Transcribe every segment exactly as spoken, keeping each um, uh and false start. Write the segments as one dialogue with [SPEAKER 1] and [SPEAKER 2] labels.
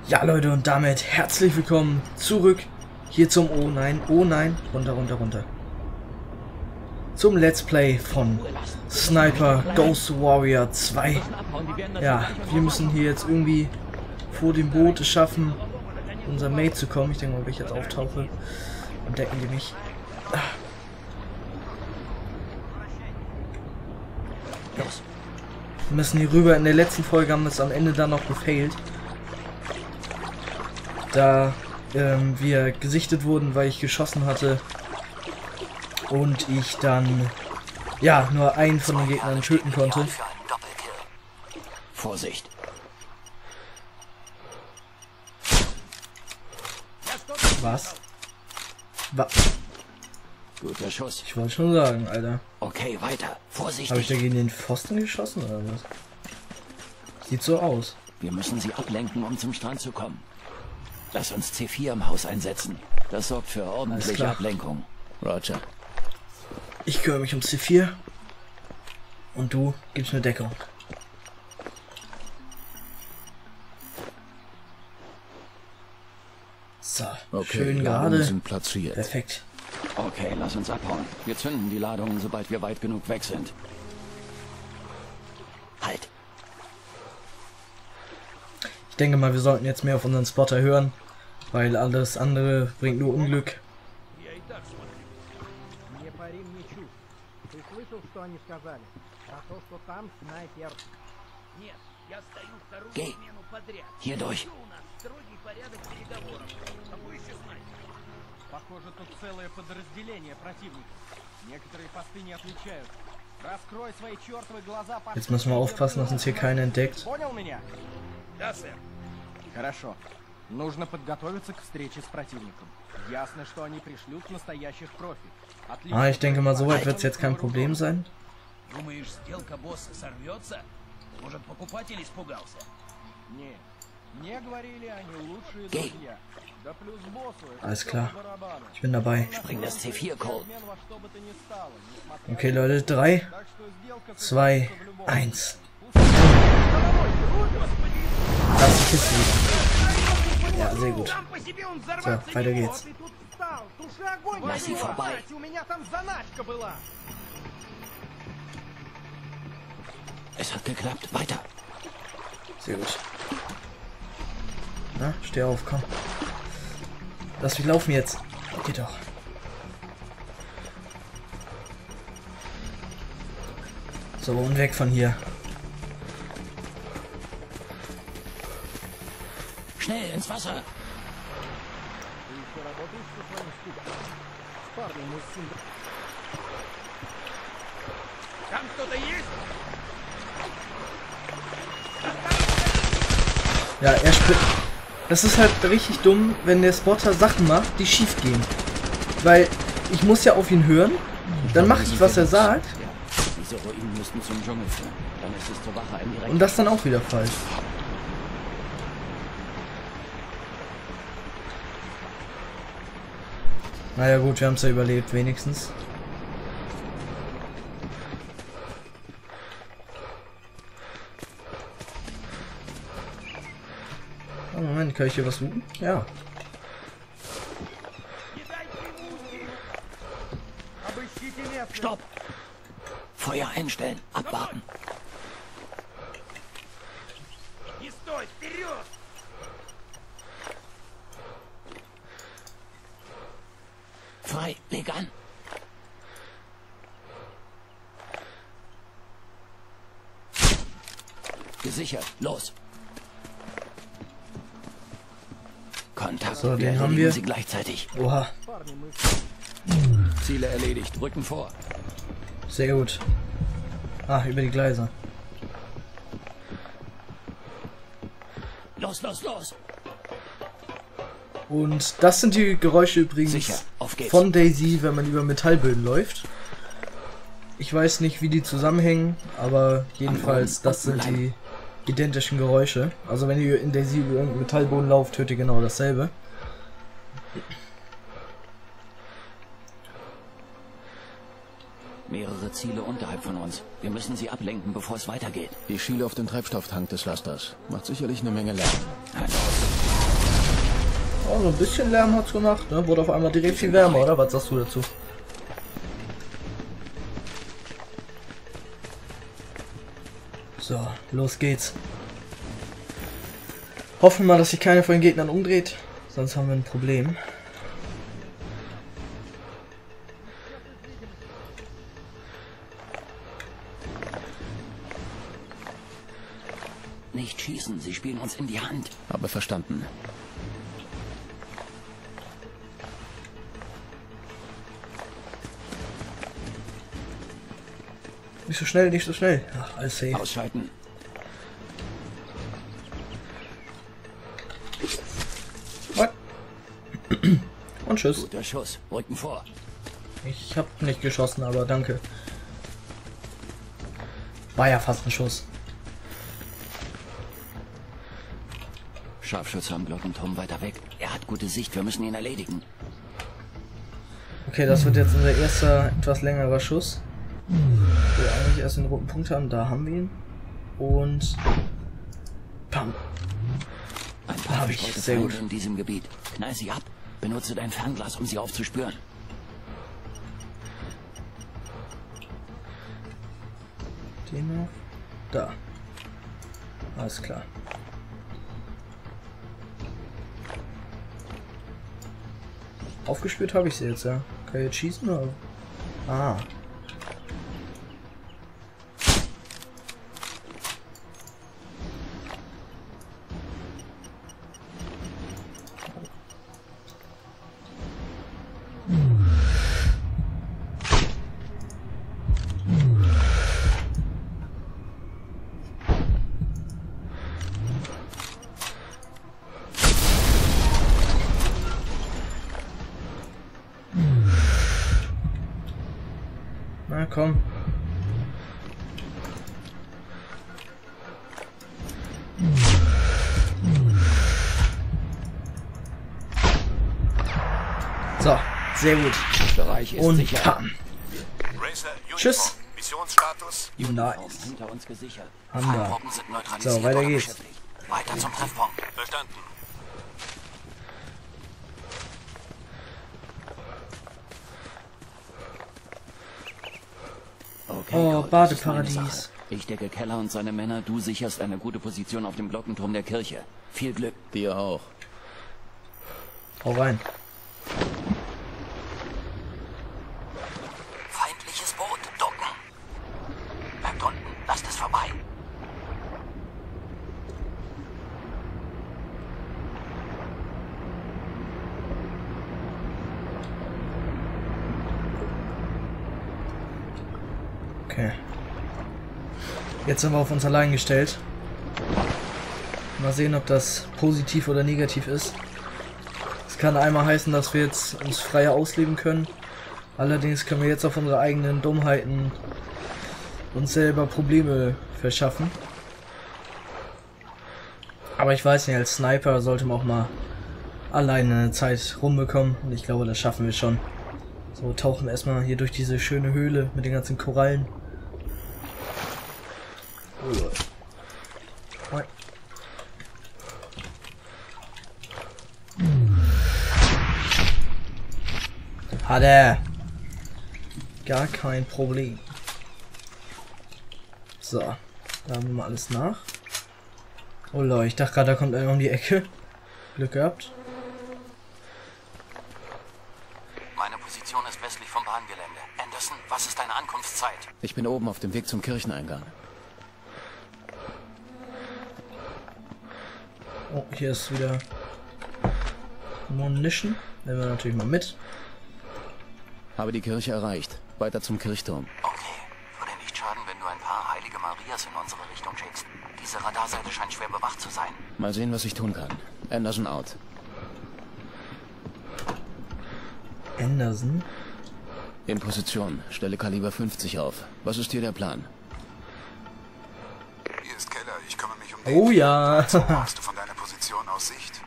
[SPEAKER 1] Ja Leute, und damit herzlich willkommen zurück hier zum Oh nein, oh nein, runter, runter, runter. Zum Let's Play von Sniper Ghost Warrior zwei. Ja, wir müssen hier jetzt irgendwie vor dem Boot es schaffen, unser Mate zu kommen. Ich denke mal, wenn ich jetzt auftauche, entdecken die mich. Wir müssen hier rüber. In der letzten Folge haben wir es am Ende dann noch gefailt. Da ähm, wir gesichtet wurden, weil ich geschossen hatte und ich dann ja nur einen von den Gegnern töten konnte.
[SPEAKER 2] Vorsicht!
[SPEAKER 1] Was? Was?
[SPEAKER 2] Guter Schuss.
[SPEAKER 1] Ich wollte schon sagen, Alter.
[SPEAKER 2] Okay, weiter. Vorsichtig.
[SPEAKER 1] Habe ich da gegen den Pfosten geschossen oder was? Sieht so aus.
[SPEAKER 2] Wir müssen sie ablenken, um zum Strand zu kommen. Lass uns C vier im Haus einsetzen. Das sorgt für ordentliche Ablenkung. Roger.
[SPEAKER 1] Ich kümmere mich um C vier. Und du gibst mir Deckung. So,
[SPEAKER 2] okay,
[SPEAKER 1] schön gerade.
[SPEAKER 2] Sind platziert.
[SPEAKER 1] Perfekt.
[SPEAKER 2] Okay, lass uns abhauen. Wir zünden die Ladungen, sobald wir weit genug weg sind. Halt.
[SPEAKER 1] Ich denke mal, wir sollten jetzt mehr auf unseren Spotter hören, weil alles andere bringt nur Unglück.
[SPEAKER 2] Geh. Hier durch.
[SPEAKER 3] Похоже, тут целое подразделение противника. Некоторые посты не отличают. Раскрой свои чертовы глаза.
[SPEAKER 1] Jetzt müssen wir aufpassen, dass uns hier keiner entdeckt.
[SPEAKER 3] Понял меня? Да, сэр. Хорошо. Нужно подготовиться к встрече с противником. Ясно, что они пришлют настоящих профи.
[SPEAKER 1] Ah, ich denke mal, soweit wird es jetzt kein Problem sein.
[SPEAKER 4] Думаешь, сделка босса сорвется? Может, покупатель испугался?
[SPEAKER 3] Не. Мне говорили, они лучшие друзья. Да плюс боссу.
[SPEAKER 1] Alles klar. Ich bin dabei.
[SPEAKER 2] Bring das C vier Call.
[SPEAKER 1] Okay, Leute, drei, zwei, eins. Das ist die Kiste wieder. Ja, sehr gut. So, weiter geht's.
[SPEAKER 2] Lass sie vorbei. Es hat geklappt. Weiter.
[SPEAKER 1] Sehr gut. Na, steh auf, komm. Lass mich laufen jetzt. Geht doch. So, und weg von hier.
[SPEAKER 2] Schnell ins Wasser.
[SPEAKER 4] Там кто-то есть?
[SPEAKER 1] Ja, er springt. Das ist halt richtig dumm, wenn der Spotter Sachen macht, die schief gehen. Weil ich muss ja auf ihn hören, dann mache ich, was er sagt.
[SPEAKER 2] Diese Ruinen müssten zum Dschungel führen. Dann ist es zur Wache ein direkt.
[SPEAKER 1] Und das dann auch wieder falsch. Naja gut, wir haben es ja überlebt, wenigstens. Oh, Moment, kann ich hier was suchen? Ja.
[SPEAKER 2] Stopp! Feuer einstellen, abwarten.
[SPEAKER 4] Не стой, вперед!
[SPEAKER 2] Frei, leg an. Gesichert, los. Kontakt,
[SPEAKER 1] So, den
[SPEAKER 2] wir
[SPEAKER 1] haben
[SPEAKER 2] erledigen
[SPEAKER 1] wir.
[SPEAKER 2] sie gleichzeitig.
[SPEAKER 1] Oha,
[SPEAKER 2] Ziele erledigt, rücken vor.
[SPEAKER 1] sehr gut. Ah, über die Gleise.
[SPEAKER 2] Los, los, los.
[SPEAKER 1] Und das sind die Geräusche übrigens
[SPEAKER 2] Sicher, auf geht's.
[SPEAKER 1] von DayZ, wenn man über Metallböden läuft. Ich weiß nicht, wie die zusammenhängen, aber jedenfalls, das sind die identischen Geräusche. Also wenn ihr in DayZ über irgendeinen Metallboden lauft, hört ihr genau dasselbe.
[SPEAKER 2] Mehrere Ziele unterhalb von uns. Wir müssen sie ablenken, bevor es weitergeht.
[SPEAKER 5] Ich schiele auf den Treibstofftank des Lasters. Macht sicherlich eine Menge Lärm.
[SPEAKER 2] Na los.
[SPEAKER 1] Oh, so ein bisschen Lärm hat's gemacht, ne? Wurde auf einmal direkt viel wärmer, oder? Was sagst du dazu? So, los geht's. Hoffen wir mal, dass sich keiner von den Gegnern umdreht, sonst haben wir ein Problem.
[SPEAKER 2] Nicht schießen, sie spielen uns in die Hand.
[SPEAKER 5] Habe verstanden.
[SPEAKER 1] Nicht so schnell, nicht so schnell. Ach, alles safe.
[SPEAKER 2] Ausschalten.
[SPEAKER 1] What? Und tschüss.
[SPEAKER 2] Guter Schuss. Rücken vor.
[SPEAKER 1] Ich hab nicht geschossen, aber danke. War ja fast ein Schuss.
[SPEAKER 2] Scharfschütze am Glockenturm weiter weg. Er hat gute Sicht, wir müssen ihn erledigen.
[SPEAKER 1] Okay, das wird jetzt unser erster, etwas längerer Schuss. Wir eigentlich erst den roten Punkt haben, da haben wir ihn. Und... Pam.
[SPEAKER 2] Ein paar
[SPEAKER 1] Hab ich,
[SPEAKER 2] verstreute
[SPEAKER 1] sehr
[SPEAKER 2] Feinde
[SPEAKER 1] gut.
[SPEAKER 2] in diesem Gebiet. Knall sie ab. Benutze dein Fernglas, um sie aufzuspüren.
[SPEAKER 1] Den noch. Da. Alles klar. Aufgespürt habe ich sie jetzt, ja. Kann ich jetzt schießen oder? Ah. Na komm. So, sehr gut.
[SPEAKER 2] Bereich ist
[SPEAKER 1] Und
[SPEAKER 2] sicher.
[SPEAKER 1] pam.
[SPEAKER 6] Racer, Uniform.
[SPEAKER 1] Tschüss.
[SPEAKER 6] Missionsstatus.
[SPEAKER 1] Nice.
[SPEAKER 2] Hinter uns gesichert.
[SPEAKER 1] Haben wir.
[SPEAKER 2] Feindgruppen sind neutralisiert
[SPEAKER 1] So, weiter
[SPEAKER 2] oder
[SPEAKER 1] geht's.
[SPEAKER 2] beschäftigt. Weiter zum Treffpunkt.
[SPEAKER 6] Verstanden.
[SPEAKER 2] Okay,
[SPEAKER 1] Oh,
[SPEAKER 2] Cole, das ist meine
[SPEAKER 1] Badeparadies.
[SPEAKER 2] Sache. Ich decke Keller und seine Männer, du sicherst eine gute Position auf dem Glockenturm der Kirche. Viel Glück.
[SPEAKER 5] Dir auch.
[SPEAKER 1] Hau rein.
[SPEAKER 2] Feindliches Boot, ducken. Bleibt unten, lasst es vorbei.
[SPEAKER 1] Okay. Jetzt sind wir auf uns allein gestellt. Mal sehen, ob das positiv oder negativ ist. Es kann einmal heißen, dass wir jetzt uns freier ausleben können. Allerdings können wir jetzt auf unsere eigenen Dummheiten uns selber Probleme verschaffen. Aber ich weiß nicht, als Sniper sollte man auch mal alleine eine Zeit rumbekommen. Und ich glaube, das schaffen wir schon. So, tauchen wir erstmal hier durch diese schöne Höhle mit den ganzen Korallen. Hat er. Gar kein Problem. So. Da haben wir mal alles nach. Oh Leute, ich dachte gerade, da kommt einer um die Ecke. Glück gehabt.
[SPEAKER 2] Meine Position ist westlich vom Bahngelände. Anderson, was ist deine Ankunftszeit?
[SPEAKER 5] Ich bin oben auf dem Weg zum Kircheneingang.
[SPEAKER 1] Oh, hier ist wieder Munition. Nehmen wir natürlich mal mit.
[SPEAKER 5] Habe die Kirche erreicht. Weiter zum Kirchturm.
[SPEAKER 2] Okay, würde nicht schaden, wenn du ein paar heilige Marias in unsere Richtung schickst. Diese Radarseite scheint schwer bewacht zu sein.
[SPEAKER 5] Mal sehen, was ich tun kann. Anderson out.
[SPEAKER 1] Anderson?
[SPEAKER 5] In Position. Stelle Kaliber fünfzig auf. Was ist hier der Plan?
[SPEAKER 6] Hier ist Keller. Ich kümmere mich um den.
[SPEAKER 1] Oh ja.
[SPEAKER 6] Hast du von deiner Position aus Sicht?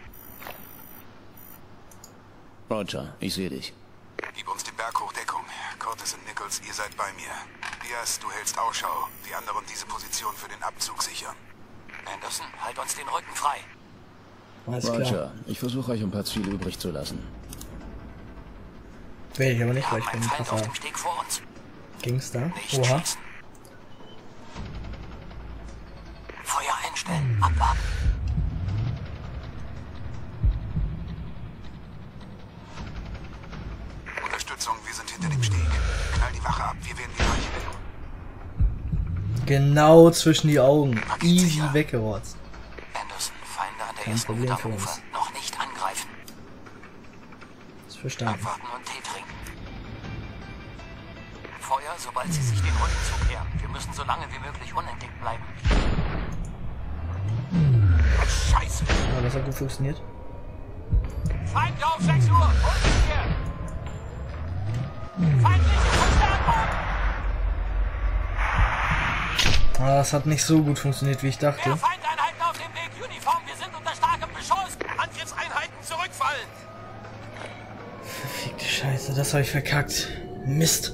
[SPEAKER 5] Roger, ich sehe dich.
[SPEAKER 6] Gib uns die Berghochdeckung. Cortez und Nichols, ihr seid bei mir. Diaz, du hältst Ausschau. Die anderen diese Position für den Abzug sichern.
[SPEAKER 2] Anderson, halt uns den Rücken frei.
[SPEAKER 1] Alles klar.
[SPEAKER 5] Roger, ich versuche euch ein paar Ziele übrig zu lassen.
[SPEAKER 1] Werde ich aber nicht, weil ich bin ein
[SPEAKER 2] Feind auf
[SPEAKER 1] krasser
[SPEAKER 2] dem Steg vor uns.
[SPEAKER 1] Gangster.
[SPEAKER 2] Nicht
[SPEAKER 1] Oha.
[SPEAKER 2] schießen. Feuer einstellen. Abwarten.
[SPEAKER 6] Unterstützung, wir sind hinter dem Steg. Knall die Wache ab, wir werden die Leiche decken.
[SPEAKER 1] Genau zwischen die Augen. Easy weggerotzt.
[SPEAKER 2] Anderson, Feinde an der
[SPEAKER 1] Kein
[SPEAKER 2] ersten
[SPEAKER 1] Problem
[SPEAKER 2] Hütte
[SPEAKER 1] für
[SPEAKER 2] am
[SPEAKER 1] uns.
[SPEAKER 2] Ufer. Noch nicht angreifen.
[SPEAKER 1] Ist verstanden.
[SPEAKER 2] Abwarten und Tee trinken. Feuer, sobald sie sich den Rücken zukehren. Wir müssen so lange wie möglich unentdeckt bleiben. Scheiße!
[SPEAKER 1] Ja, das hat gut funktioniert.
[SPEAKER 4] Feind auf sechs Uhr! Umgekehrt! Feindliche Verstärkung!
[SPEAKER 1] Ah, das hat nicht so gut funktioniert, wie ich dachte.
[SPEAKER 4] Mehr Feindeinheiten auf dem Weg! Uniform, wir sind unter starkem Beschuss! Angriffseinheiten zurückfallen!
[SPEAKER 1] Verfickte Scheiße, das habe ich verkackt. Mist.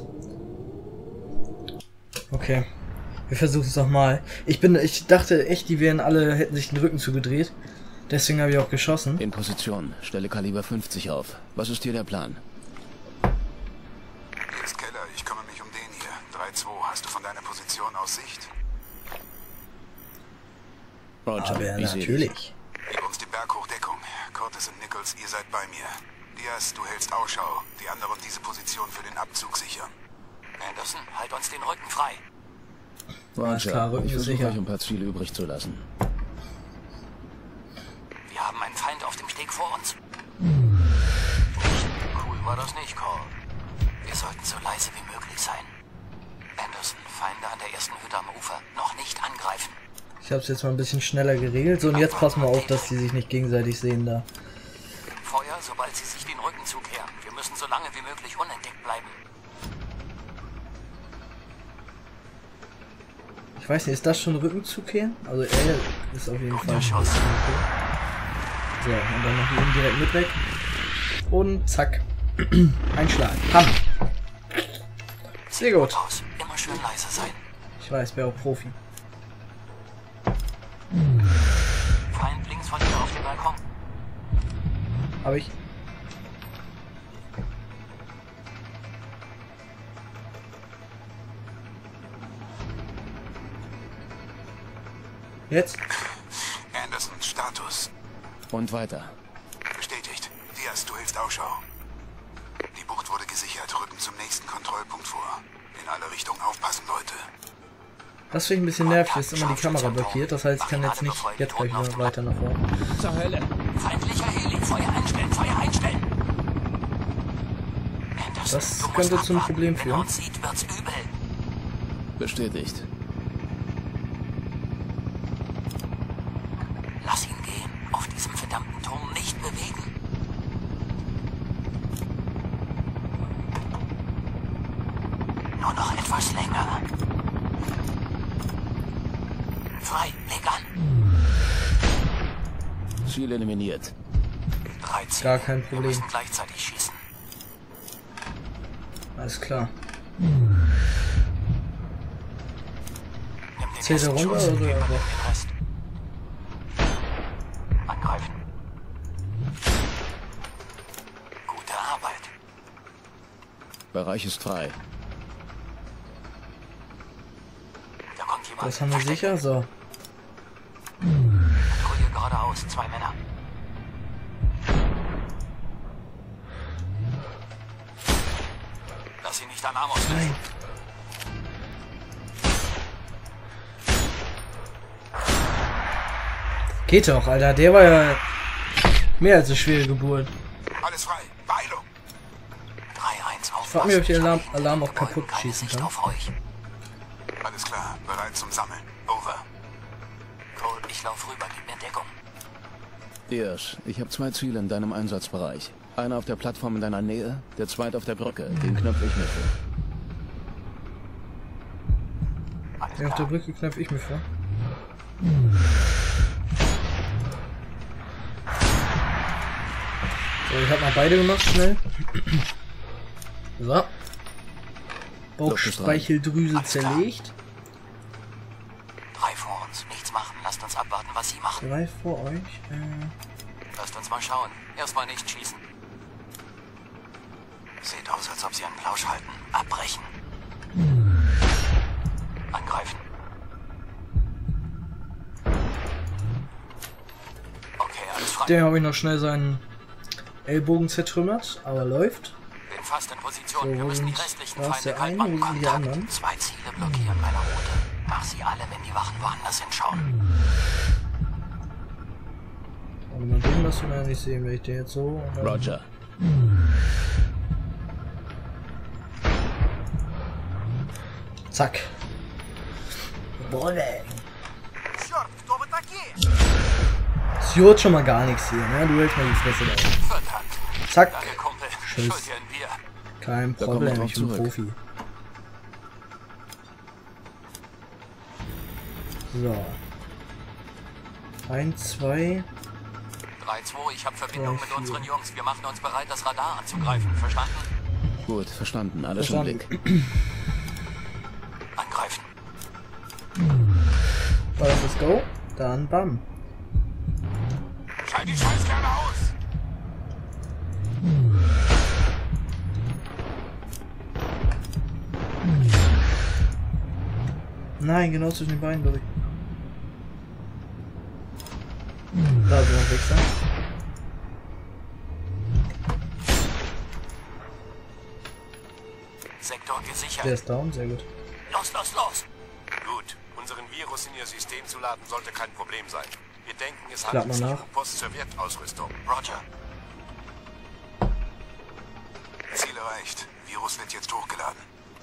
[SPEAKER 1] Okay. Wir versuchen es nochmal. Ich bin, ich dachte echt, die wären alle, hätten sich den Rücken zugedreht. Deswegen habe ich auch geschossen.
[SPEAKER 5] In Position. Stelle Kaliber fünfzig auf. Was ist hier der Plan?
[SPEAKER 6] Hier ist Keller, ich kümmere mich um den hier. drei zwei, hast du von deiner Position aus Sicht?
[SPEAKER 5] Roger,
[SPEAKER 1] Aber
[SPEAKER 5] ich sehe dich.
[SPEAKER 1] natürlich.
[SPEAKER 6] Gib uns die Berghochdeckung. Curtis und Nichols, ihr seid bei mir. Diaz, du hältst Ausschau. Die anderen diese Position für den Abzug sichern.
[SPEAKER 2] Anderson, halt uns den Rücken frei.
[SPEAKER 1] Alles klar,
[SPEAKER 5] Roger,
[SPEAKER 1] Rücken
[SPEAKER 5] ich
[SPEAKER 1] ist
[SPEAKER 5] versuche
[SPEAKER 1] sicher.
[SPEAKER 5] euch ein paar Ziele übrig zu lassen.
[SPEAKER 2] Wir haben einen Feind auf dem Steg vor uns. Cool war das nicht, Cole. Wir sollten so leise wie möglich sein. Anderson, Feinde an der ersten Hütte am Ufer. Noch nicht angreifen.
[SPEAKER 1] Ich habe es jetzt mal ein bisschen schneller geregelt. So, und jetzt passen wir auf, dass die sich nicht gegenseitig sehen da.
[SPEAKER 2] Feuer, sobald sie sich den Rücken zukehren. Wir müssen so lange wie möglich unentdeckt bleiben.
[SPEAKER 1] Ich weiß nicht, ist das schon Rücken zukehren? Also er ist auf jeden Fall.
[SPEAKER 2] Guter Schuss.
[SPEAKER 1] So, und dann noch eben direkt mit weg. Und zack. Einschlag. Ham. Sehr gut.
[SPEAKER 2] Aus. Immer schön leise sein.
[SPEAKER 1] Ich weiß, wer auch Profi.
[SPEAKER 2] Feind links von dir auf dem Balkon.
[SPEAKER 1] Hab ich. Jetzt?
[SPEAKER 6] Anderson, Status.
[SPEAKER 5] Und weiter.
[SPEAKER 6] Bestätigt. Diaz, du hältst Ausschau. Die Bucht wurde gesichert. Rücken zum nächsten Kontrollpunkt vor. In alle Richtungen aufpassen, Leute.
[SPEAKER 1] Das finde ich ein bisschen nervig, ist immer die Kamera blockiert. Das heißt, ich kann jetzt nicht jetzt gleich wieder weiter nach vorne.
[SPEAKER 4] Zur Hölle!
[SPEAKER 2] Feindlicher Heli. Feuer einstellen. Feuer einstellen. Anderson,
[SPEAKER 1] Das
[SPEAKER 2] du musst
[SPEAKER 1] könnte zum
[SPEAKER 2] abwarten.
[SPEAKER 1] Problem
[SPEAKER 2] Wenn er
[SPEAKER 1] führen.
[SPEAKER 2] uns sieht, wird's übel.
[SPEAKER 5] Bestätigt.
[SPEAKER 2] Lass ihn gehen. Auf diesem verdammten Turm nicht bewegen. Nur noch etwas länger. Frei, leg an.
[SPEAKER 5] Ziel eliminiert.
[SPEAKER 2] Drei Ziele.
[SPEAKER 1] Gar kein
[SPEAKER 2] Wir
[SPEAKER 1] Problem.
[SPEAKER 2] müssen gleichzeitig schießen.
[SPEAKER 1] Alles klar.
[SPEAKER 2] Nimm den
[SPEAKER 1] Zählt er
[SPEAKER 2] ersten
[SPEAKER 1] runter
[SPEAKER 2] Schuss,
[SPEAKER 1] oder
[SPEAKER 2] wir
[SPEAKER 1] einfach?
[SPEAKER 2] übernehmen den Rest. Angreifen. Gute Arbeit.
[SPEAKER 5] Bereich ist frei.
[SPEAKER 2] Da kommt jemand.
[SPEAKER 1] Das haben wir sicher. So.
[SPEAKER 2] Patrouille geradeaus. Zwei Männer. Lass ihn nicht an Arm auslösen.
[SPEAKER 1] Nein. Geht doch, Alter. Der war ja mehr als eine schwere Geburt.
[SPEAKER 6] Alles frei. Beeilung.
[SPEAKER 2] drei eins auf.
[SPEAKER 1] frag mich, ob ich den Alarm- Alarm auch kaputt schießen kann.
[SPEAKER 2] Auf euch.
[SPEAKER 6] Alles klar. Bereit zum Sammeln. Over.
[SPEAKER 2] Cole, ich lauf rüber. Gib mir Deckung.
[SPEAKER 5] Irsch, ich habe zwei Ziele in deinem Einsatzbereich. Einer auf der Plattform in deiner Nähe, der zweite auf der Brücke. Den knöpfe ich mir vor.
[SPEAKER 2] Alles
[SPEAKER 1] Ja, auf der
[SPEAKER 2] klar.
[SPEAKER 1] Brücke knöpfe ich mir vor. So, ich habe mal beide gemacht, schnell. So. Bauchspeicheldrüse zerlegt.
[SPEAKER 2] Drei vor uns. Nichts machen. Lasst uns abwarten, was sie machen.
[SPEAKER 1] Drei vor euch. Äh,
[SPEAKER 7] Lasst uns mal schauen. Erstmal nicht schießen.
[SPEAKER 2] Sieht aus, als ob sie einen Plausch halten. Abbrechen. Angreifen. Okay, alles frei.
[SPEAKER 1] Der habe ich noch schnell seinen Ellbogen zertrümmert, aber läuft.
[SPEAKER 7] Bin fast in Position.
[SPEAKER 1] So,
[SPEAKER 7] Wir
[SPEAKER 1] wo
[SPEAKER 7] müssen die
[SPEAKER 1] sind
[SPEAKER 7] restlichen
[SPEAKER 1] was der
[SPEAKER 7] Feinde
[SPEAKER 1] eine, wo sind die anderen?
[SPEAKER 2] Zwei Ziele blockieren meine Route. Mach sie alle, wenn die Wachen woanders hinschauen.
[SPEAKER 1] Aber man den lassen wir ja nicht sehen, wenn ich den jetzt so...
[SPEAKER 5] Roger.
[SPEAKER 1] Zack. Bolle. Es juckt schon mal gar nichts hier, ne? Du hältst mal die Fresse da. Zack.
[SPEAKER 7] Danke, Kumpel.
[SPEAKER 1] Tschüss.
[SPEAKER 7] Schuld dir ein Bier.
[SPEAKER 1] Kein
[SPEAKER 5] Da kommen wir
[SPEAKER 1] Problem,
[SPEAKER 5] drauf
[SPEAKER 1] ich bin
[SPEAKER 5] zurück.
[SPEAKER 1] Profi. So. Eins, zwei.
[SPEAKER 7] drei zwei, ich habe Verbindung
[SPEAKER 1] Drei,
[SPEAKER 7] mit
[SPEAKER 1] vier.
[SPEAKER 7] unseren Jungs. Wir machen uns bereit, das Radar anzugreifen. Verstanden?
[SPEAKER 5] Gut, verstanden. Alles im
[SPEAKER 1] Verstanden.
[SPEAKER 5] Blick.
[SPEAKER 2] Angreifen.
[SPEAKER 1] War das das Go? Dann bam.
[SPEAKER 6] Schalt die Scheißkerne aus!
[SPEAKER 1] Nein, genau zwischen den Beinen durch. Da sind wir Wichser.
[SPEAKER 2] Sektor gesichert.
[SPEAKER 1] Der ist down, sehr gut.
[SPEAKER 2] Los, los, los!
[SPEAKER 8] Gut, unseren Virus in Ihr System zu laden sollte kein Problem sein. Wir denken, es
[SPEAKER 1] Klappt
[SPEAKER 8] handelt
[SPEAKER 1] mal
[SPEAKER 8] sich
[SPEAKER 1] nach.
[SPEAKER 8] um Post-Sowjet-Ausrüstung.
[SPEAKER 2] Roger.
[SPEAKER 6] Ziel erreicht. Virus wird jetzt hochgeladen.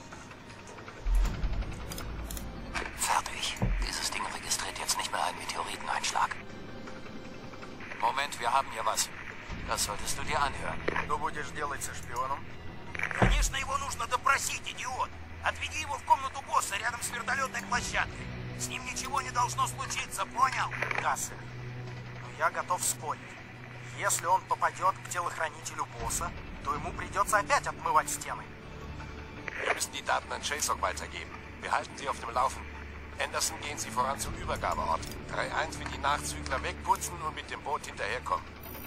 [SPEAKER 2] Fertig. Dieses Ding registriert jetzt nicht mehr einen Meteoriteneinschlag.
[SPEAKER 7] Moment, wir haben hier was. Das solltest du dir anhören.
[SPEAKER 3] Что будешь делать со шпионом?
[SPEAKER 4] Конечно, его нужно допросить, идиот. Отведи его в комнату босса рядом с вертолетной площадкой. С ним ничего не должно случиться, понял?
[SPEAKER 3] Да, сэр. Но я готов спорить. Если он попадет к телохранителю босса, то ему придется опять отмывать стены.
[SPEAKER 8] Wir müssen die Daten an Chasok weitergeben. Wir halten Sie auf dem Laufen. Anderson, gehen Sie voran zum Übergabeort. drei eins wird die Nachzügler wegputzen und mit dem Boot hinterherkommen.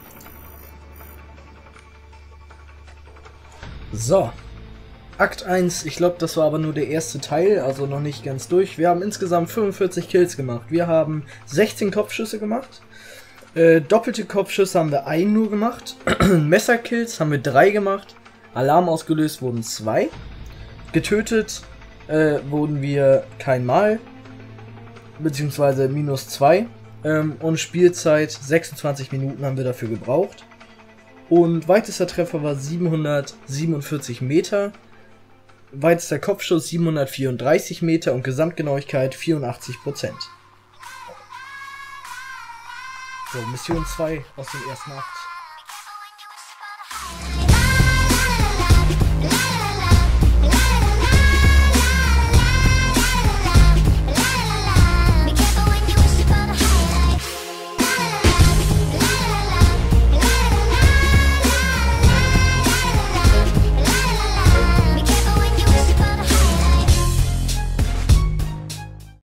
[SPEAKER 1] So. Akt eins, ich glaube, das war aber nur der erste Teil, also noch nicht ganz durch. Wir haben insgesamt fünfundvierzig Kills gemacht. Wir haben sechzehn Kopfschüsse gemacht. Äh, doppelte Kopfschüsse haben wir einen nur gemacht. Messerkills haben wir drei gemacht. Alarm ausgelöst wurden zwei. Getötet äh, wurden wir kein Mal. Beziehungsweise minus zwei. Ähm, und Spielzeit sechsundzwanzig Minuten haben wir dafür gebraucht. Und weitester Treffer war siebenhundertsiebenundvierzig Meter. Weitester Kopfschuss siebenhundertvierunddreißig Meter und Gesamtgenauigkeit vierundachtzig Prozent. So, Mission zwei aus dem ersten Akt.